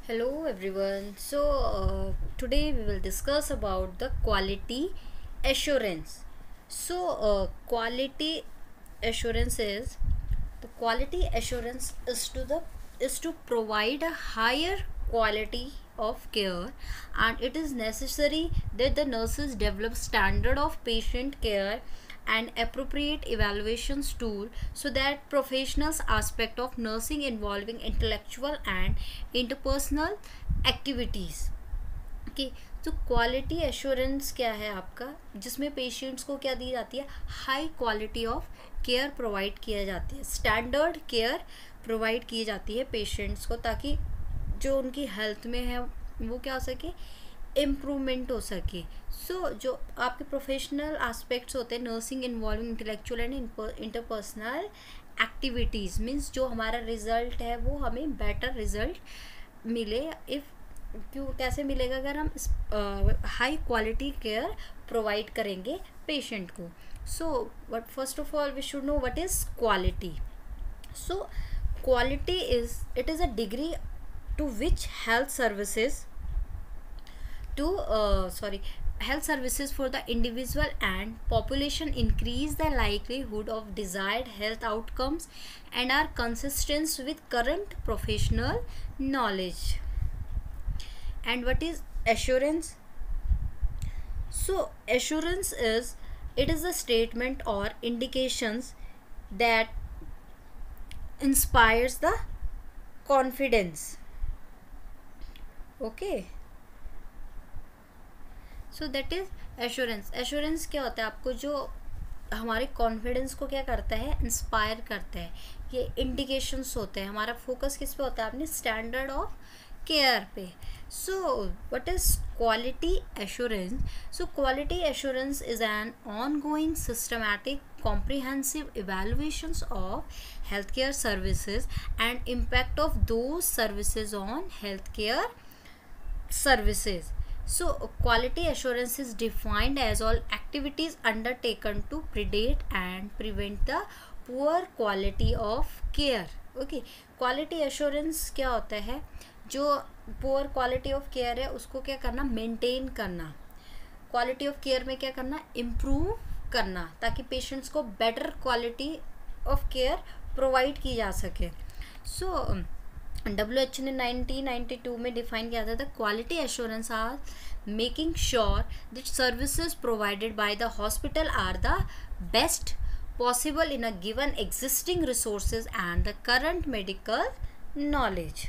Hello everyone. Today we will discuss about the quality assurance. Quality assurance is the quality assurance is to provide a higher quality of care, and it is necessary that the nurses develop standard of patient care and appropriate evaluations tool so that professionals aspect of nursing involving intellectual and interpersonal activities. Okay, तो quality assurance क्या है आपका, जिसमें patients को क्या दी जाती है, high quality of care provide किया जाती है, स्टैंडर्ड केयर प्रोवाइड की जाती है पेशेंट्स को, ताकि जो उनकी हेल्थ में है वो क्या हो सके, इम्प्रूवमेंट हो सके. जो आपके प्रोफेशनल एस्पेक्ट्स होते हैं nursing involving intellectual and interpersonal activities, means जो हमारा रिजल्ट है वो हमें बेटर रिजल्ट मिले. इफ़ क्यों कैसे मिलेगा, अगर हम हाई क्वालिटी केयर प्रोवाइड करेंगे पेशेंट को. But first of all we should know what is quality. So quality it is a degree to which health services for the individual and population increase the likelihood of desired health outcomes and are consistent with current professional knowledge. And what is assurance? Assurance is a statement or indications that inspires the confidence. Okay, so that is assurance. Assurance क्या होता है, आपको जो हमारे confidence को क्या करता है, इंस्पायर करता है. ये इंडिकेशंस होते हैं. हमारा फोकस किस पे होता है, अपने स्टैंडर्ड ऑफ केयर पे. So what is quality assurance? So quality assurance is an ongoing systematic comprehensive evaluations of healthcare services and impact of those services on healthcare services. So quality assurance is defined as all activities undertaken to predict and prevent the poor quality of care. Okay, quality assurance क्या होता है, जो poor quality of care है उसको क्या करना, maintain करना. Quality of care में क्या करना, इम्प्रूव करना, ताकि पेशेंट्स को better quality of care provide की जा सके. WHO ने 1992 में डिफाइन किया था, the quality assurance are making sure that services provided by the hospital are the best possible in a given existing resources and the current medical knowledge.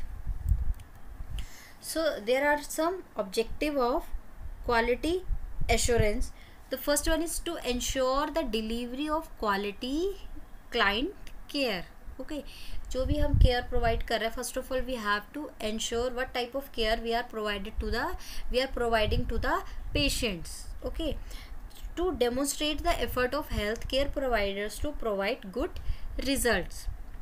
So there are some objective of quality assurance. The first one is to ensure the delivery of quality client care. Okay, जो भी हम care provide कर रहे हैं, first of all we have to ensure what type of care we are providing to the patients. Okay, to demonstrate the effort of health care providers to provide good results.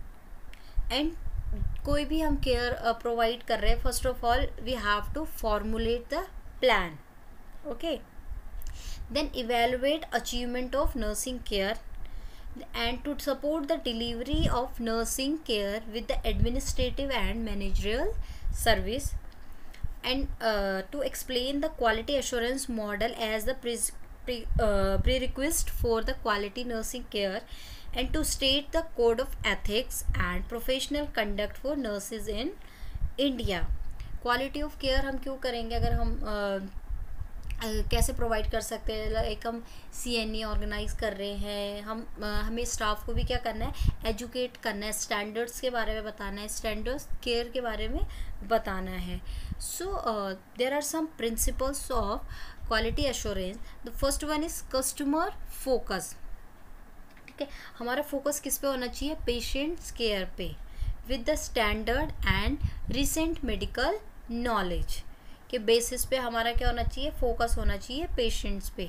And कोई भी हम care provide कर रहे हैं, first of all we have to formulate the plan. Okay, then evaluate achievement of nursing care and to support the delivery of nursing care with the administrative and managerial service, and to explain the quality assurance model as the prerequisite for the quality nursing care, and to state the code of ethics and professional conduct for nurses in India. Quality of care हम क्यों करेंगे, अगर हम कैसे provide कर सकते हैं, like हम CNE ऑर्गेनाइज कर रहे हैं, हमें स्टाफ को भी क्या करना है, एजुकेट करना है, स्टैंडर्ड्स के बारे में बताना है, स्टैंडर्ड्स केयर के बारे में बताना है. So there are some principles of quality assurance. The first one is customer focus. ठीक है, हमारा फोकस किस पे होना चाहिए, पेशेंट्स केयर पे, with the standard and recent medical knowledge के बेसिस पे हमारा क्या होना चाहिए, फोकस होना चाहिए पेशेंट्स पे.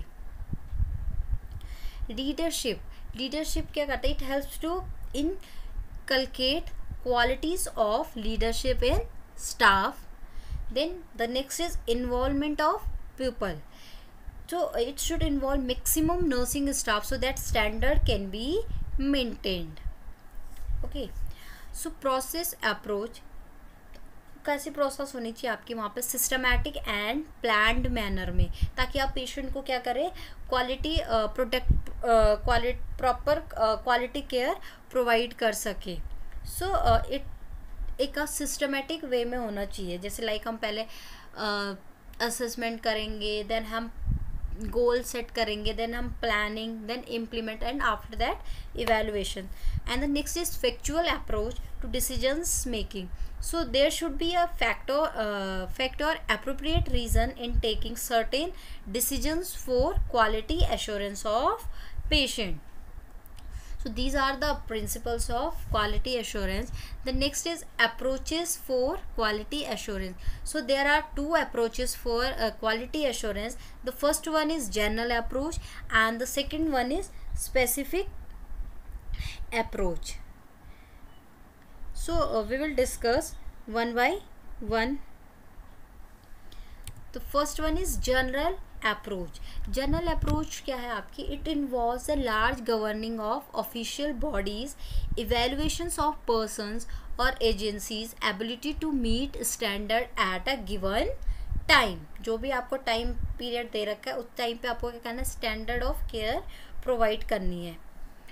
लीडरशिप क्या करता है, it helps to inculcate qualities of leadership in staff. Then the next is involvement of people. So it should involve maximum nursing staff so that standard can be maintained. Okay, so process approach. कैसी process होनी चाहिए आपकी वहाँ पे, systematic and planned manner में, ताकि आप patient को क्या करें, quality product proper quality care provide कर सके. सो एक सिस्टमेटिक वे में होना चाहिए. जैसे लाइक हम पहले असेसमेंट करेंगे, देन हम गोल सेट करेंगे, देन हम planning, then implement, and after that evaluation. And the next is factual approach to decisions making. So there should be a fact or appropriate reason in taking certain decisions for quality assurance of patient. So these are the principles of quality assurance. The next is approaches for quality assurance. So there are two approaches for quality assurance. The first one is general approach and the second one is specific approach. So we will discuss one by one. The first one is general approach. General approach क्या है आपकी? It involves a large governing of official bodies, evaluations of persons or agencies, ability to meet standard at a given time. जो भी आपको time period दे रखा है उस time पे आपको क्या करना है, स्टैंडर्ड ऑफ केयर प्रोवाइड करनी है.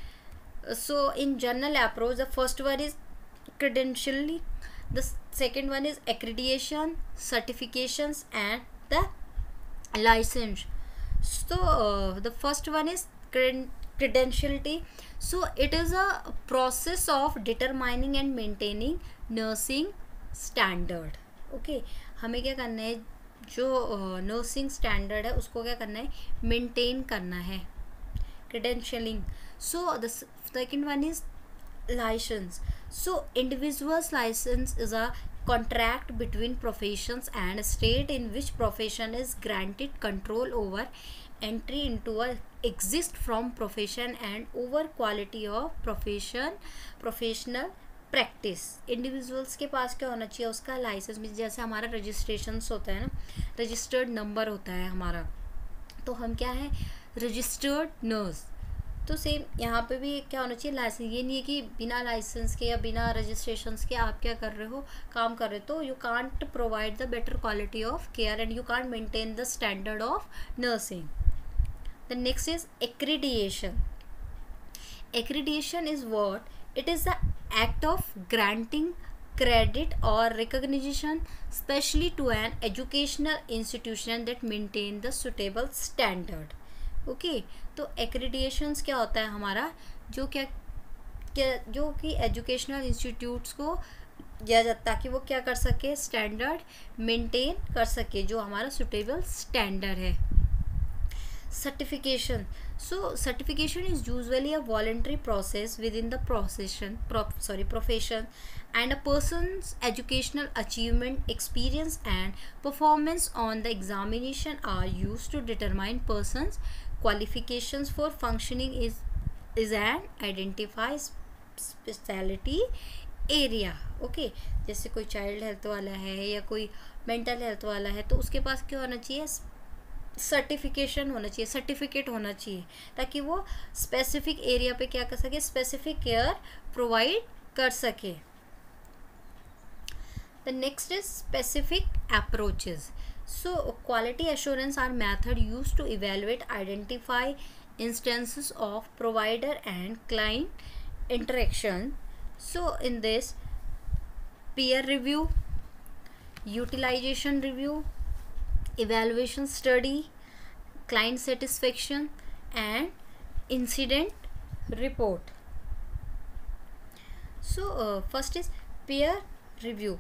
So in general approach, the first one is credentialing, the second one is accreditation, certifications and the license. So the first one is credentiality. So it is a process of determining and maintaining nursing standard. Okay, हमें क्या करना है, जो nursing standard है उसको क्या करना है, मेंटेन करना है, credentialing. So the second one is license. So individual's license is a contract between professions and state in which profession is granted control over entry into a exist from profession and over quality of professional practice. Individuals के पास क्या होना चाहिए, उसका licence में, जैसे हमारा registrations होता है ना, रजिस्टर्ड नंबर होता है हमारा, तो हम क्या है, रजिस्टर्ड नर्स. तो सेम यहाँ पे भी क्या होना चाहिए, लाइसेंस. ये नहीं है कि बिना लाइसेंस के या बिना रजिस्ट्रेशंस के आप क्या कर रहे हो, काम कर रहे हो, तो you can't provide the better quality of care and you can't maintain the standard of nursing. The next is accreditation. Accreditation is what, it is the act of granting credit or recognition specially to an educational institution that maintain the suitable standard. Okay, तो accreditations क्या होता है हमारा, जो जो कि educational institutes को दिया जाता है ताकि वो क्या कर सके, स्टैंडर्ड मेंटेन कर सके, जो हमारा सुटेबल स्टैंडर्ड है. Certification. So certification is usually a voluntary process within the profession, and a person's educational achievement, experience and performance on the examination are used to determine person's qualifications for functioning is an identify specialty area. Okay, जैसे कोई child health वाला है या कोई mental health वाला है, तो उसके पास क्या होना चाहिए, सर्टिफिकेशन होना चाहिए, सर्टिफिकेट होना चाहिए, ताकि वो स्पेसिफिक एरिया पे क्या कर सके, स्पेसिफिक केयर प्रोवाइड कर सके. The next is specific approaches. So quality assurance are method used to evaluate, identify instances of provider and client interaction. So in this peer review, utilization review, evaluation study, client satisfaction and incident report. So first is peer review.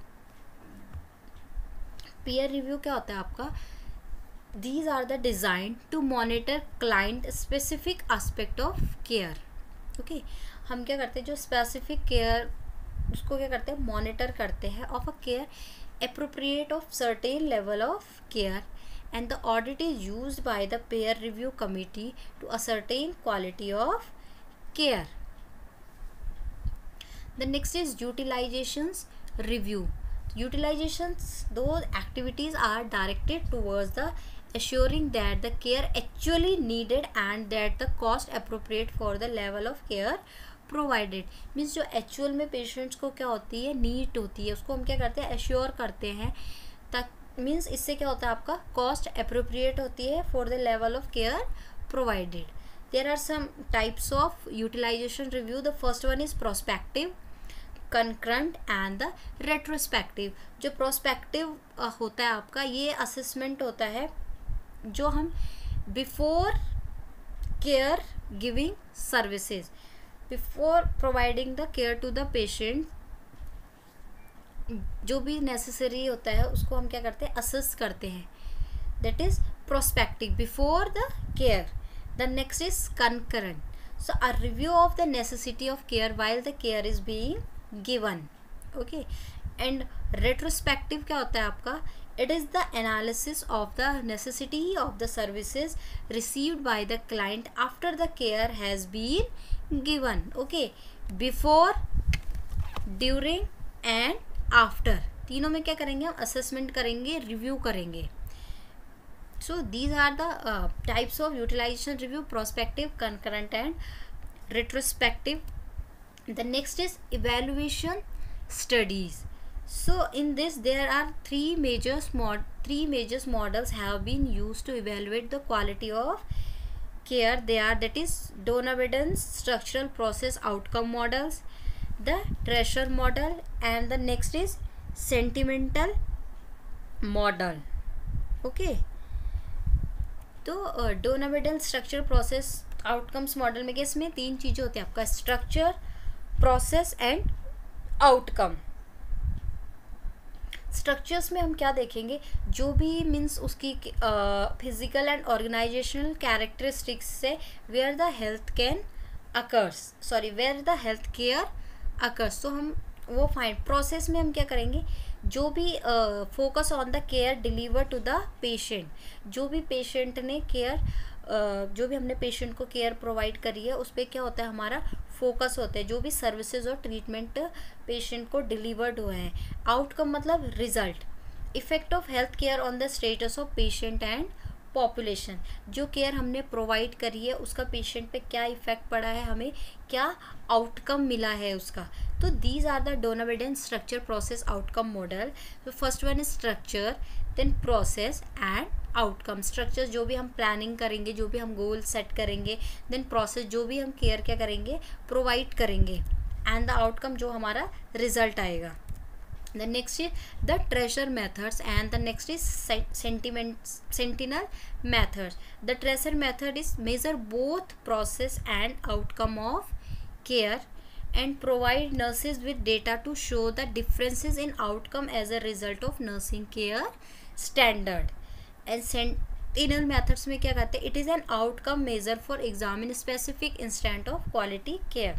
Peer review क्या होता है आपका, these are the designed to monitor client specific aspect of care. Okay, हम क्या करते हैं, जो specific care उसको क्या करते हैं, मॉनिटर करते हैं of a care appropriate of certain level of care, and the audit is used by the peer review committee to ascertain quality of care. The next is utilizations review. Utilizations, those activities are directed towards the assuring that the care actually needed and that the cost appropriate for the level of care provided means जो actual में patients को क्या होती है, need होती है, उसको हम क्या करते हैं, एश्योर करते हैं। तक मीन्स इससे क्या होता है, आपका कॉस्ट अप्रोप्रिएट होती है for the level of care provided. There are some types of utilization review. The first one is prospective, concurrent and the retrospective. जो प्रोस्पेक्टिव होता है आपका, ये असेसमेंट होता है जो हम before care giving services, before providing the care to the patient, जो भी नेसेसरी होता है उसको हम क्या करते हैं, असेस करते हैं। That is prospective, before the care. The next is concurrent, so a review of the necessity of care while the care is being given. Okay, and retrospective क्या होता है आपका, it is the analysis of the necessity of the services received by the client after the care has been given. Okay, before, during and after, तीनों में क्या करेंगे हम, assessment करेंगे, review करेंगे। So these are the types of utilization review: prospective, concurrent and retrospective. The next is evaluation studies. So in this there are three major models have been used to evaluate the quality of care. They are, that is Donovan structural process outcome models, the Treasure model, and the next is sentimental model. Okay, तो Donovan structural process outcomes model में इसमें तीन चीज़ें होती हैं आपका, structure, process and outcome. Structures में हम क्या देखेंगे, जो भी मीन्स उसकी फिजिकल एंड ऑर्गेनाइजेशनल कैरेक्टरिस्टिक्स से where the health care occurs, तो हम वो फाइंड। प्रोसेस में हम क्या करेंगे, जो भी focus on the care deliver to the patient, जो भी पेशेंट ने केयर जो भी हमने पेशेंट को केयर प्रोवाइड करी है उस पर क्या होता है, हमारा फोकस होता है, जो भी सर्विसेज और ट्रीटमेंट पेशेंट को डिलीवर्ड हुए हैं। आउटकम मतलब result, effect of health care on the status of patient and population, जो केयर हमने प्रोवाइड करी है उसका पेशेंट पे क्या इफेक्ट पड़ा है, हमें क्या आउटकम मिला है उसका। तो these are the Donabedian structure process outcome model. तो first one is structure, then process and outcome. Structure जो भी हम प्लानिंग करेंगे, जो भी हम गोल सेट करेंगे, देन प्रोसेस जो भी हम केयर क्या करेंगे, प्रोवाइड करेंगे, एंड द आउटकम जो हमारा रिजल्ट आएगा। The next is the Treasure methods and the next is Sentinel methods. The Treasure method is measure both process and outcome of care and provide nurses with data to show the differences in outcome as a result of nursing care standard. And Sentinel methods में क्या कहते हैं, it is an outcome measure for examine specific instant of quality care.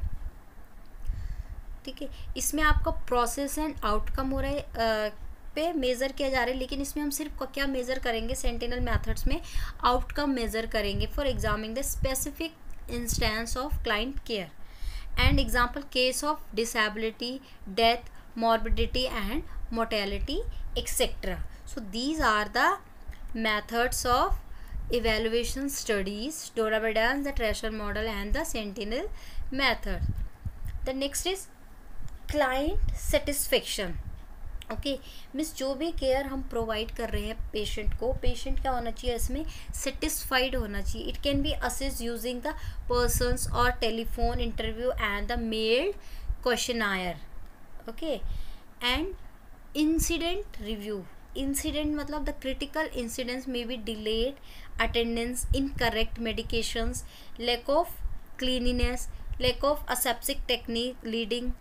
ठीक है, इसमें आपका process and outcome हो रहे पे मेज़र किया जा रहा है, लेकिन इसमें हम सिर्फ क्या मेज़र करेंगे, सेंटिनल मेथड्स में आउटकम मेज़र करेंगे for examining the specific instance of client care and example case of disability, death, morbidity and mortality etcetera. So these are the methods of evaluation studies, Donovan, the Treasure model and the Sentinel method. The next is client satisfaction. Okay, means जो भी care हम provide कर रहे हैं patient को, patient क्या होना चाहिए, इसमें सेटिस्फाइड होना चाहिए। It can be assessed using the persons और telephone interview and the mailed questionnaire. Okay, and incident review. Incident मतलब द क्रिटिकल इंसिडेंट्स में be delayed attendance, incorrect medications, lack of cleanliness, lack of aseptic technique leading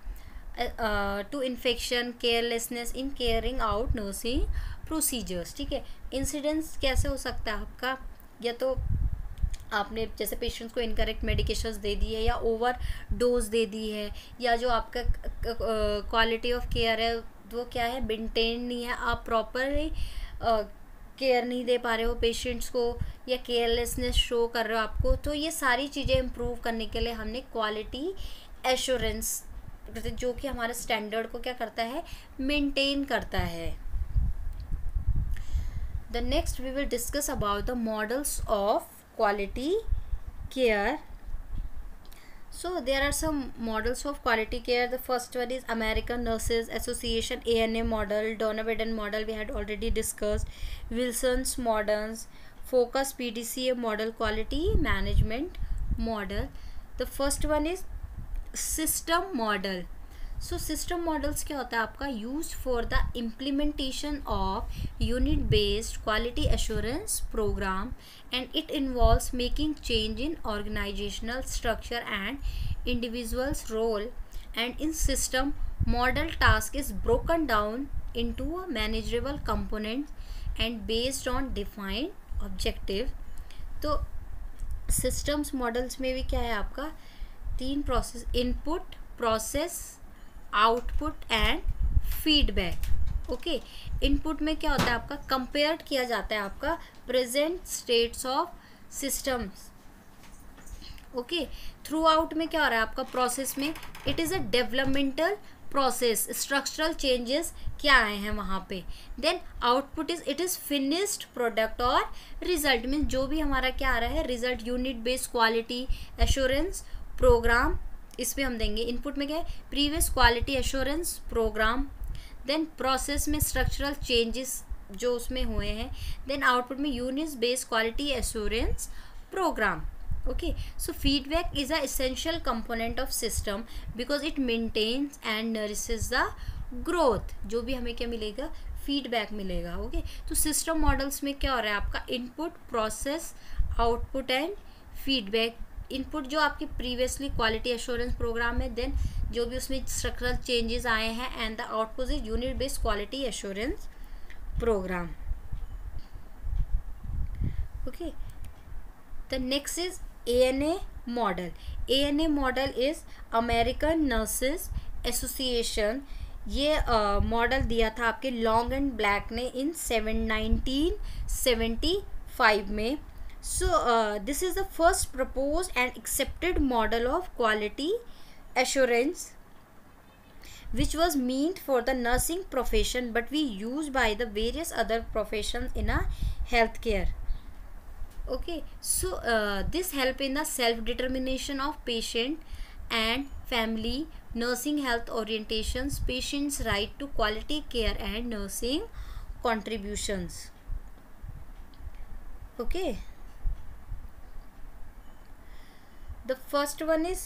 to infection, carelessness in carrying out nursing procedures। ठीक है, incidents कैसे हो सकता है आपका, या तो आपने जैसे पेशेंट्स को इनकरेक्ट मेडिकेशंस दे दी है या ओवर डोज दे दी है, या जो आपका क्वालिटी ऑफ केयर है वो क्या है, मेंटेन नहीं है, आप प्रॉपरली केयर नहीं दे पा रहे हो पेशेंट्स को, या केयरलेसनेस शो कर रहे हो आपको। तो ये सारी चीज़ें इम्प्रूव करने के लिए हमने क्वालिटी एश्योरेंस, जो कि हमारे स्टैंडर्ड को क्या करता है, मेंटेन करता है। The next we will discuss about the models of quality care. So there are some models of quality care. The first one is American Nurses Association ANA model, Donovan model we had already discussed, Wilson's models, Focus PDCA model, quality management model. The first one is system model. So system models क्या होता है आपका, use for the implementation of unit based quality assurance program and it involves making change in organizational structure and individuals role and in system model task is broken down into a manageable components and based on defined objective. तो systems models में भी क्या है आपका, 3 process, input, process, output and feedback. Okay, input में क्या होता है आपका, कंपेयर किया जाता है आपका present status of systems. Okay, throughput में क्या हो रहा है आपका, प्रोसेस में it is a developmental process, structural changes क्या आए हैं वहाँ पे. Then output is, it is finished product और रिजल्ट मीन्स जो भी हमारा क्या आ रहा है result, unit based quality assurance program, इसमें हम देंगे. इनपुट में क्या है, previous quality assurance program. Then process में स्ट्रक्चरल चेंजेस जो उसमें हुए हैं. देन आउटपुट में unit based quality assurance program. Okay, so feedback is a essential component of system because it maintains and nourishes the growth. जो भी हमें क्या मिलेगा, फीडबैक मिलेगा. ओके, तो सिस्टम मॉडल्स में क्या हो रहा है आपका, input, process, output and feedback. Input जो आपकी प्रीवियसली क्वालिटी एश्योरेंस प्रोग्राम है, देन जो भी उसमें स्ट्रक्चरल चेंजेस आए हैं, and the output is unit based quality assurance program. Okay, the next is ANA model. ANA model is American Nurses Association. ये model दिया था आपके लॉन्ग एंड ब्लैक ने इन 1975 में. So this is the first proposed and accepted model of quality assurance which was meant for the nursing profession but we used by the various other professions in a healthcare. Okay, so this help in the self determination of patient and family, nursing health orientations, patients right to quality care and nursing contributions. Okay, the first one is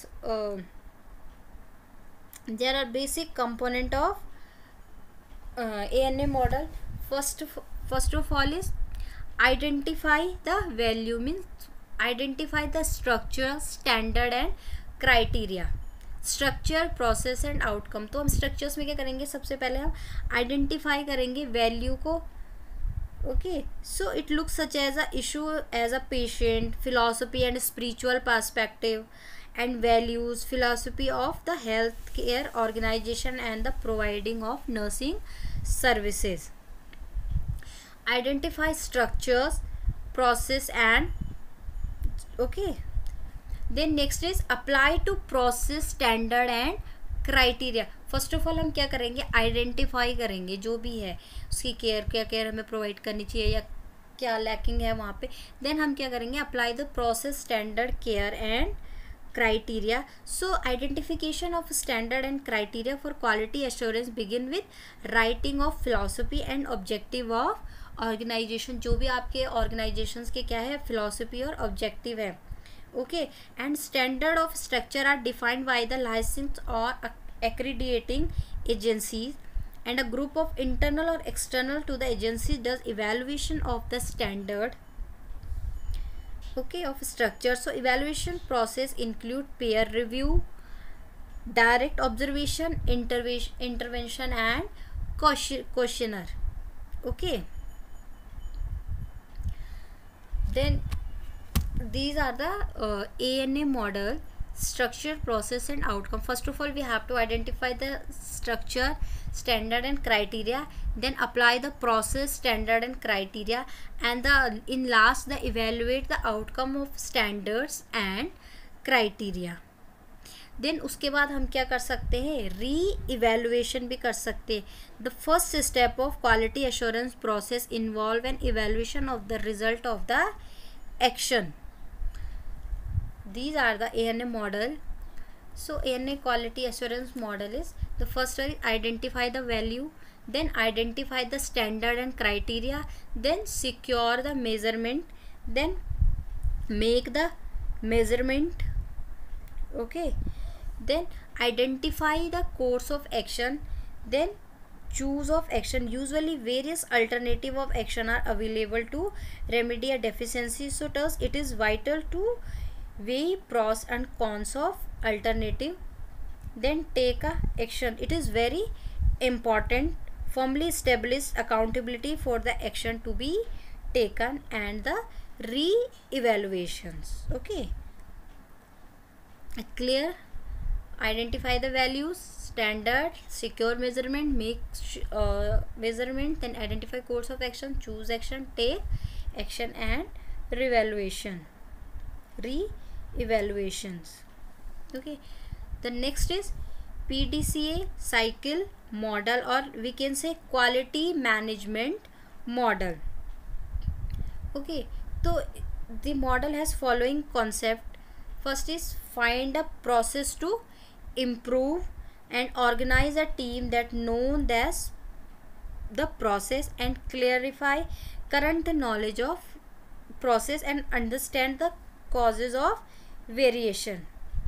there are basic component of ANA model. First of all is identify the value, means identify the structure, standard and criteria. Structure, process and outcome. तो हम structures में क्या करेंगे, सबसे पहले हम identify करेंगे value को. Okay, so it looks such as a issue as a patient, philosophy and spiritual perspective and values, philosophy of the health care organization and the providing of nursing services. Identify structures, process and okay, then next is apply to process, standard and criteria. First of all हम क्या करेंगे, identify करेंगे जो भी है उसकी care, क्या care हमें प्रोवाइड करनी चाहिए या क्या लैकिंग है वहाँ पे. देन हम क्या करेंगे, apply the process, standard, care and criteria. So identification of standard and criteria for quality assurance begin with writing of philosophy and objective of organization. जो भी आपके organizations के क्या है philosophy और objective है. Okay, and standard of structure are defined by the licensed or accrediting agencies, and a group of internal or external to the agency does evaluation of the standard, okay, of structure. So evaluation process include peer review, direct observation, intervention and questionnaire. Okay, then these are the ANA model, structure, process and outcome. First of all we have to identify the structure, standard and criteria, then apply the process, standard and criteria, and in last the evaluate the outcome of standards and criteria. Then उसके बाद हम क्या कर सकते हैं, re evaluation भी कर सकते हैं. The first step of quality assurance process involve an evaluation of the result of the action. These are the ANA model. So ANA quality assurance model is, the first one is identify the value, then identify the standard and criteria, then secure the measurement, then make the measurement, okay, then identify the course of action, then choose of action. Usually various alternative of action are available to remedy a deficiency, so thus it is vital to weigh pros and cons of alternative, then take a action. It is very important. Firmly establish accountability for the action to be taken and the re-evaluations. Okay, clear. Identify the values, standard, secure measurement, make measurement, then identify course of action, choose action, take action, and re-evaluations. Okay, the next is PDCA cycle model, or we can say quality management model. Okay, so the model has following concept. First is find a process to improve and organize a team that known as the process and clarify current knowledge of process and understand the causes of variation.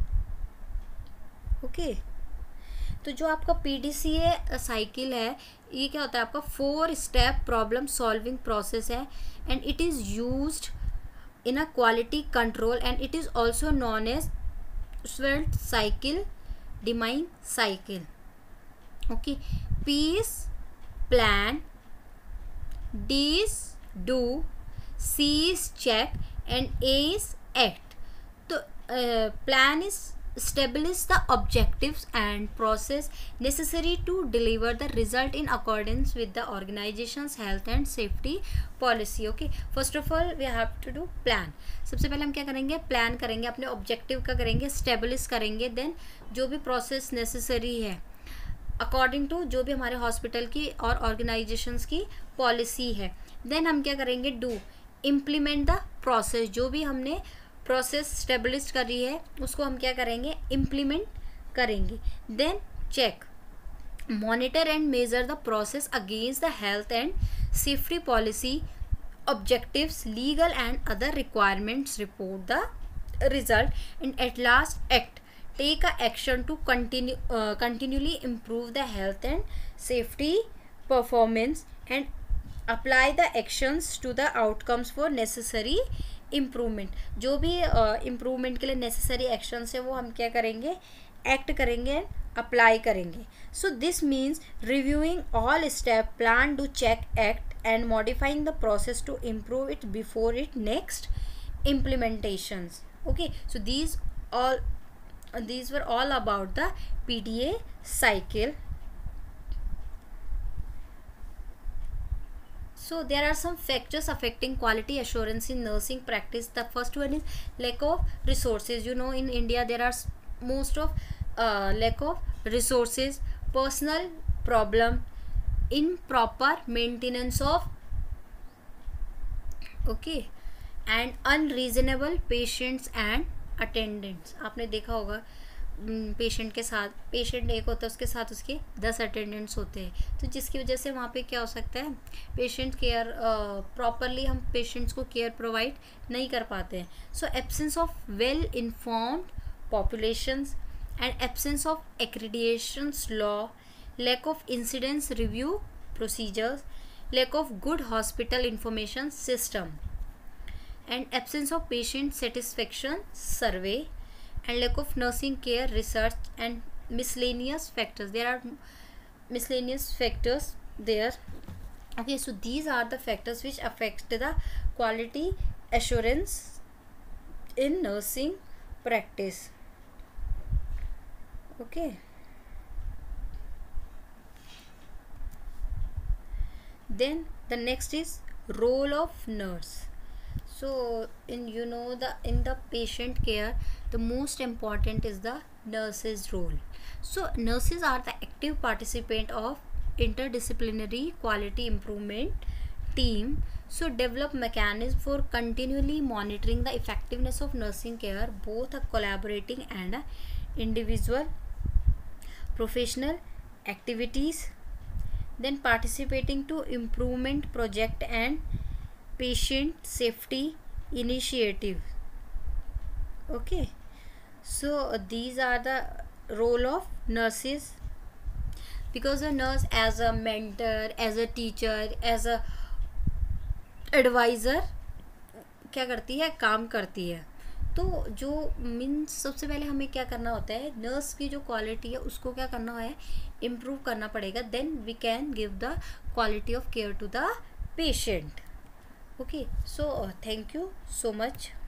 Okay, तो जो आपका PDCA cycle है, ये क्या होता है, आपका 4 step problem solving process है, and it is used in a quality control, and it is also known as SWOT cycle, Deming cycle. Okay, P is plan, D is do, C is check, and A is act. So plan is establish the objectives and process necessary to deliver the result in accordance with the organization's health and safety policy. Okay, first of all we have to do plan. सबसे पहले हम क्या करेंगे, plan करेंगे, अपने objective का करेंगे, establish करेंगे, देन जो भी प्रोसेस नेसेसरी है अकॉर्डिंग टू जो भी हमारे हॉस्पिटल की और ऑर्गेनाइजेशंस की पॉलिसी है, देन हम क्या करेंगे, डू इम्प्लीमेंट द प्रोसेस. जो भी हमने प्रोसेस स्टेब्लिश करी है उसको हम क्या करेंगे, इम्प्लीमेंट करेंगे. Then check, monitor and measure the process against the health and safety policy objectives, legal and other requirements, report the result, and at last act, take a action to continually improve the health and safety performance and apply the actions to the outcomes for necessary improvement. जो भी improvement के लिए necessary actions है वो हम क्या करेंगे, act करेंगे, apply करेंगे. So this means reviewing all step, plan, do, check, act and modifying the process to improve it before it next implementations. Okay, so these were all about the PDA cycle. So there are some factors affecting quality assurance in nursing practice. The first one is lack of resources. You know, in India there are most of lack of resources, personal problem, improper maintenance of, okay, and unreasonable patients and attendants. आपने देखा होगा patient के साथ, patient एक होता है उसके साथ उसके 10 अटेंडेंट्स होते हैं, तो जिसकी वजह से वहाँ पे क्या हो सकता है, पेशेंट केयर प्रॉपरली हम पेशेंट्स को केयर प्रोवाइड नहीं कर पाते हैं. So absence of well informed populations and absence of accreditations law, lack of incidence review procedures, lack of good hospital information system, and absence of patient satisfaction survey, and lack of nursing care research and miscellaneous factors. There are miscellaneous factors there. Okay, so these are the factors which affect the quality assurance in nursing practice. Okay, then the next is role of nurse. So in the patient care, the most important is the nurse's role. So nurses are the active participant of interdisciplinary quality improvement team. So develop mechanism for continually monitoring the effectiveness of nursing care, both a collaborating and a individual professional activities, then participating to improvement project and patient safety initiative. Okay, so these are the role of nurses, because a nurse as a mentor, as a teacher, as a adviser क्या करती है, काम करती है. तो जो means सबसे पहले हमें क्या करना होता है, नर्स की जो क्वालिटी है उसको क्या करना है, इम्प्रूव करना पड़ेगा. Then we can give the quality of care to the patient. Okay, so thank you so much.